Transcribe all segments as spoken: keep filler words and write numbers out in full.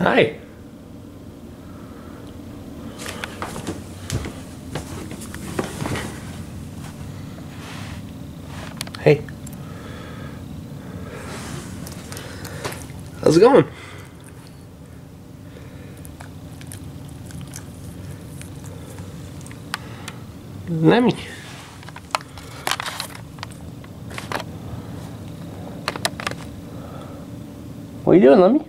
Hi. Hey. How's it going? Lemmy. What are you doing, Lemmy?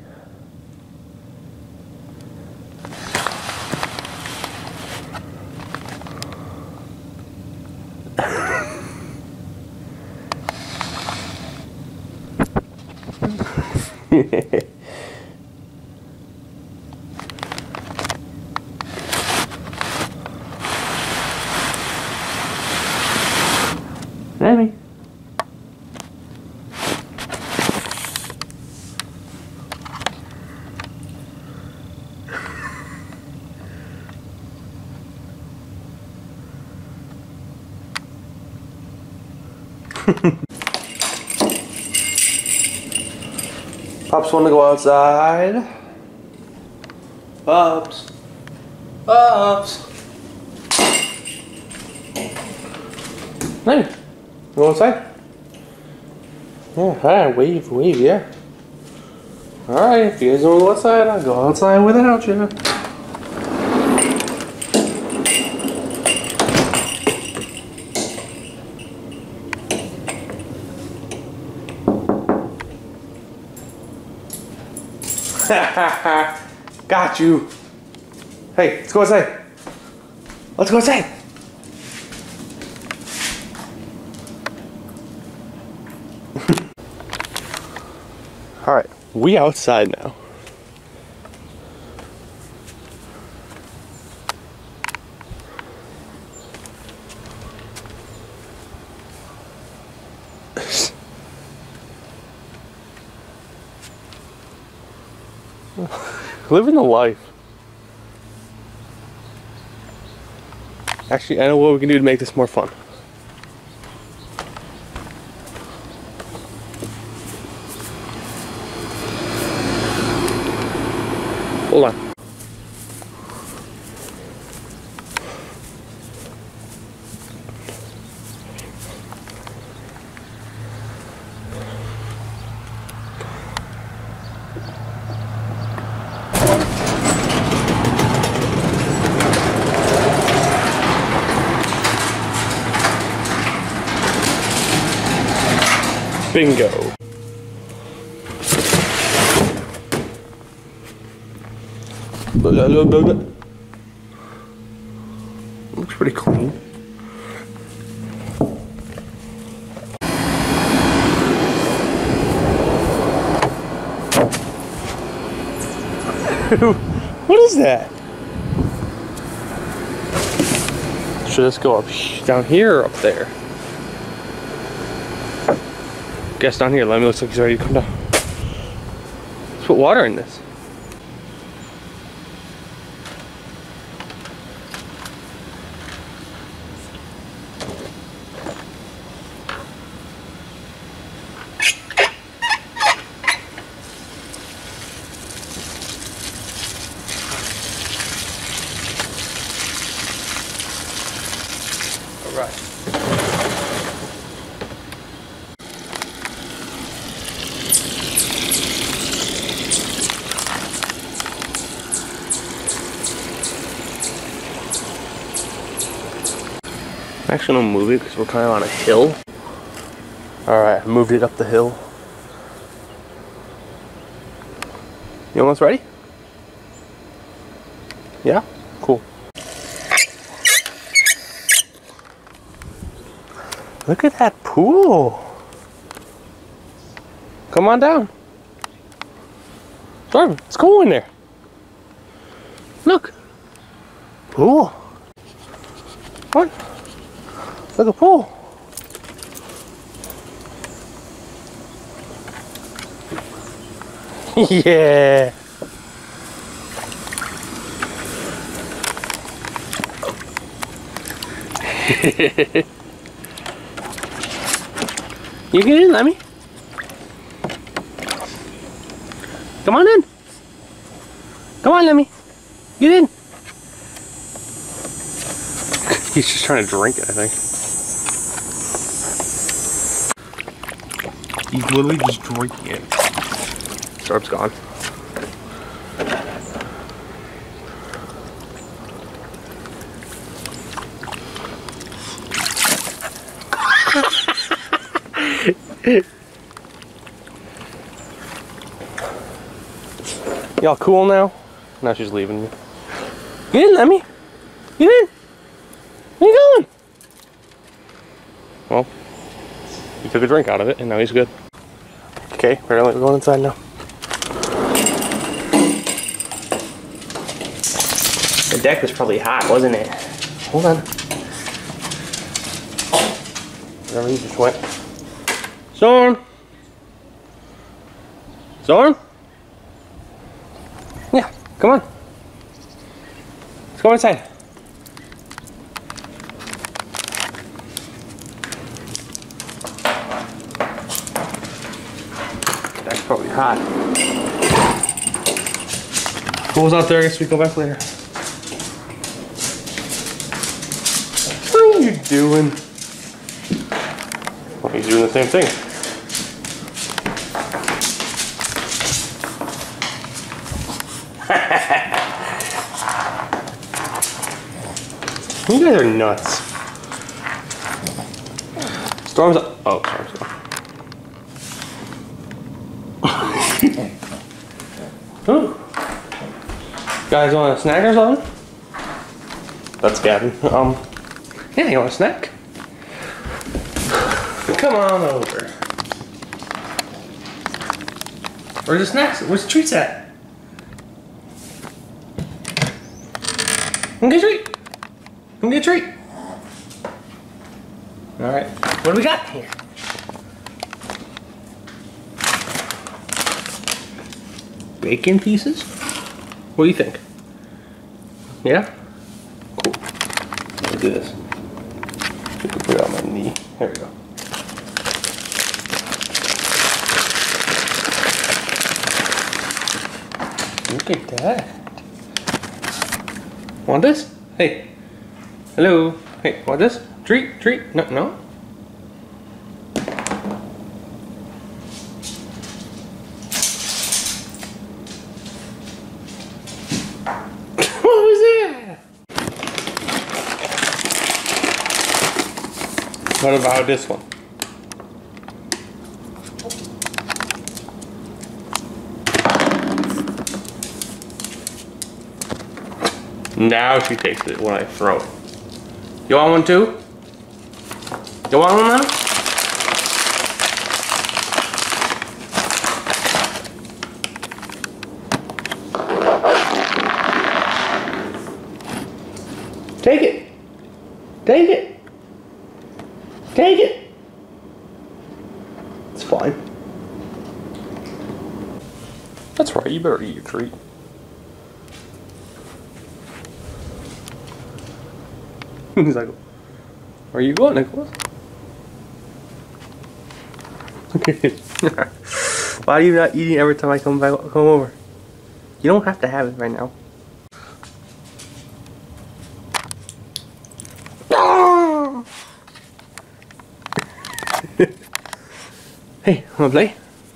Lemmy. Pops want to go outside. Pops. Pops. Lemmy. Go outside? Yeah, hi, wave, wave, yeah. Alright, if you guys don't go outside, I'll go outside without you. Got you. Hey, let's go outside. Let's go outside. All right, we outside now. Living the life. Actually, I know what we can do to make this more fun. Hold on. Bingo. Looks pretty clean. What is that? Should this go up down here or up there? Guess down here. Lemmy looks like he's ready to come down. Let's put water in this. All right. I'm actually gonna move it because we're kind of on a hill. Alright, I moved it up the hill. You almost ready? Yeah? Cool. Look at that pool. Come on down. Darwin, let's go in there. Look. Pool. Come on. Look at pool. Yeah. You get in, Lemmy. Come on in. on, Lemmy. Get in. He's just trying to drink it, I think. He's literally just drinking it. Syrup's gone. Y'all cool now? Now she's leaving me. Get in, Lemmy. Get in. Where you going? Well, he took a drink out of it and now he's good. Okay, apparently we're going inside now. The deck was probably hot, wasn't it? Hold on. Wherever he just went. Zorn! Zorn? Yeah, come on. Let's go inside. That's probably hot. School's out there, I guess we go back later. What are you doing? Well, he's doing the same thing. You guys are nuts. Storm's up. Oh, Storm's up. Ooh. Guys want a snack or something? That's Gavin. Um, yeah, you want a snack? Come on over. Where's the snacks? Where's the treats at? Come get a treat. Come get a treat. Alright, what do we got here? Bacon pieces? What do you think? Yeah? Cool. Let's do this. I can put it on my knee. There we go. Look at that. Want this? Hey. Hello. Hey, want this? Treat? Treat? No, no? What was that? What about this one? Now she takes it when I throw it. You want one too? You want one now? Take it. Take it. Take it. It's fine. That's right, you better eat your treat. He's like, where are you going, Nicholas? Why are you not eating every time I come back, come over? You don't have to have it right now. Hey, wanna play?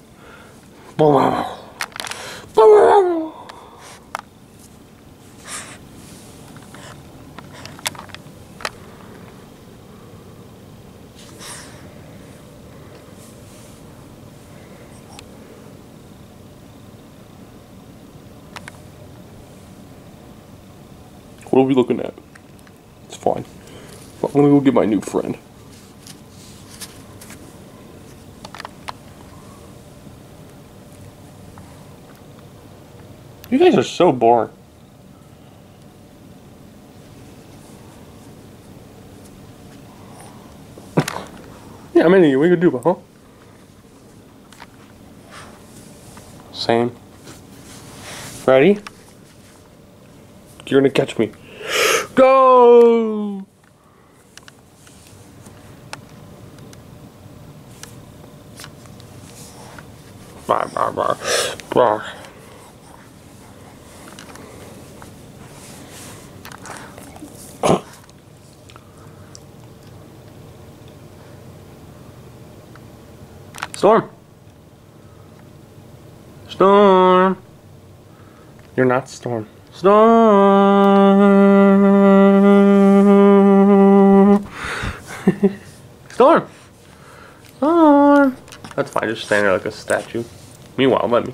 What are we looking at? It's fine. I'm gonna go get my new friend. You guys are so boring. Yeah, I'm into you. What are you gonna do, huh? Same. Ready? You're gonna catch me. Go! Bah, bah, bah. Bah. Storm. Storm. You're not Storm. Storm. Storm. Storm. That's fine. Just stand there like a statue. Meanwhile, let me.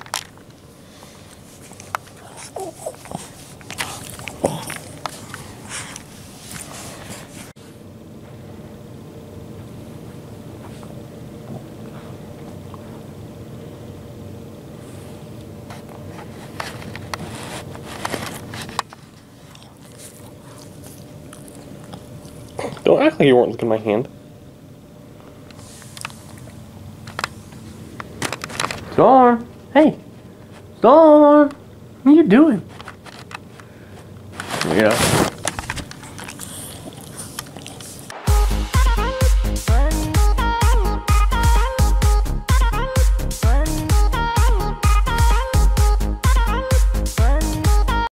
Don't act like you weren't looking at my hand. Storm! Hey! Storm! What are you doing? Yeah.